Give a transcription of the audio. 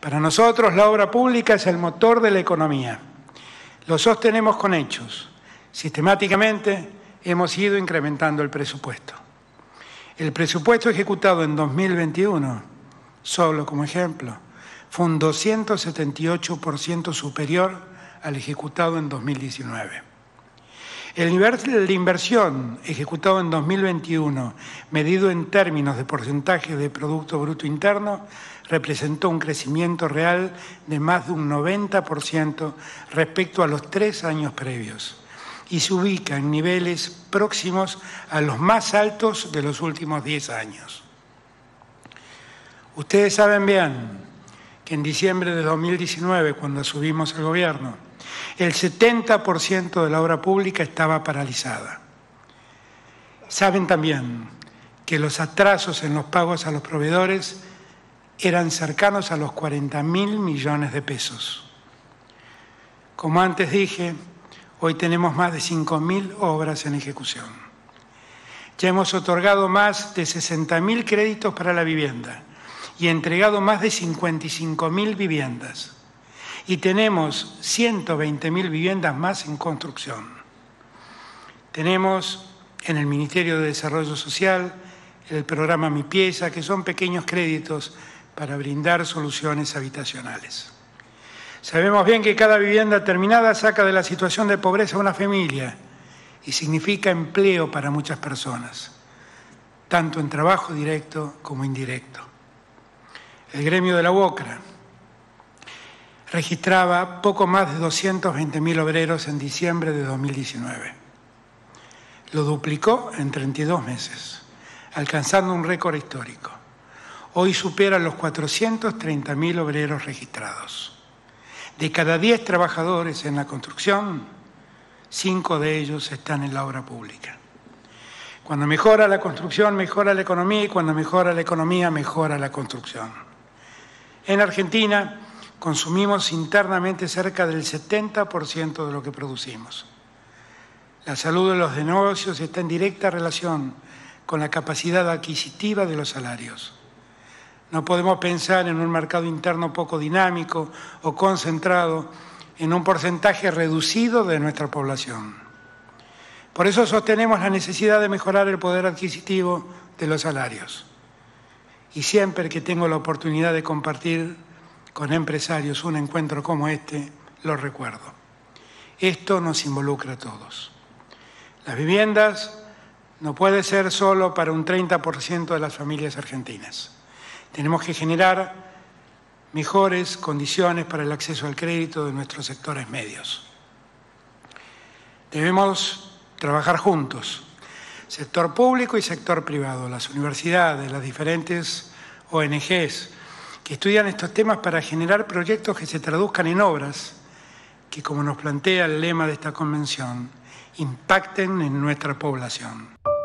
Para nosotros la obra pública es el motor de la economía. Lo sostenemos con hechos. Sistemáticamente hemos ido incrementando el presupuesto. El presupuesto ejecutado en 2021, solo como ejemplo, fue un 278% superior al ejecutado en 2019. El nivel de inversión ejecutado en 2021, medido en términos de porcentaje de Producto Bruto Interno, representó un crecimiento real de más de un 90% respecto a los 3 años previos y se ubica en niveles próximos a los más altos de los últimos 10 años. Ustedes saben bien que en diciembre de 2019, cuando asumimos el gobierno, el 70% de la obra pública estaba paralizada. Saben también que los atrasos en los pagos a los proveedores eran cercanos a los 40.000 millones de pesos. Como antes dije, hoy tenemos más de 5.000 obras en ejecución. Ya hemos otorgado más de 60.000 créditos para la vivienda y entregado más de 55.000 viviendas. Y tenemos 120.000 viviendas más en construcción. Tenemos en el Ministerio de Desarrollo Social el programa Mi Pieza, que son pequeños créditos para brindar soluciones habitacionales. Sabemos bien que cada vivienda terminada saca de la situación de pobreza a una familia y significa empleo para muchas personas, tanto en trabajo directo como indirecto. El gremio de la UOCRA registraba poco más de 220.000 obreros en diciembre de 2019. Lo duplicó en 32 meses, alcanzando un récord histórico. Hoy supera los 430.000 obreros registrados. De cada 10 trabajadores en la construcción, 5 de ellos están en la obra pública. Cuando mejora la construcción, mejora la economía, y cuando mejora la economía, mejora la construcción. En Argentina, consumimos internamente cerca del 70% de lo que producimos. La salud de los negocios está en directa relación con la capacidad adquisitiva de los salarios. No podemos pensar en un mercado interno poco dinámico o concentrado en un porcentaje reducido de nuestra población. Por eso sostenemos la necesidad de mejorar el poder adquisitivo de los salarios. Y siempre que tengo la oportunidad de compartir con empresarios un encuentro como este, lo recuerdo. Esto nos involucra a todos. Las viviendas no pueden ser solo para un 30% de las familias argentinas. Tenemos que generar mejores condiciones para el acceso al crédito de nuestros sectores medios. Debemos trabajar juntos, sector público y sector privado, las universidades, las diferentes ONGs, que estudian estos temas para generar proyectos que se traduzcan en obras que, como nos plantea el lema de esta convención, impacten en nuestra población.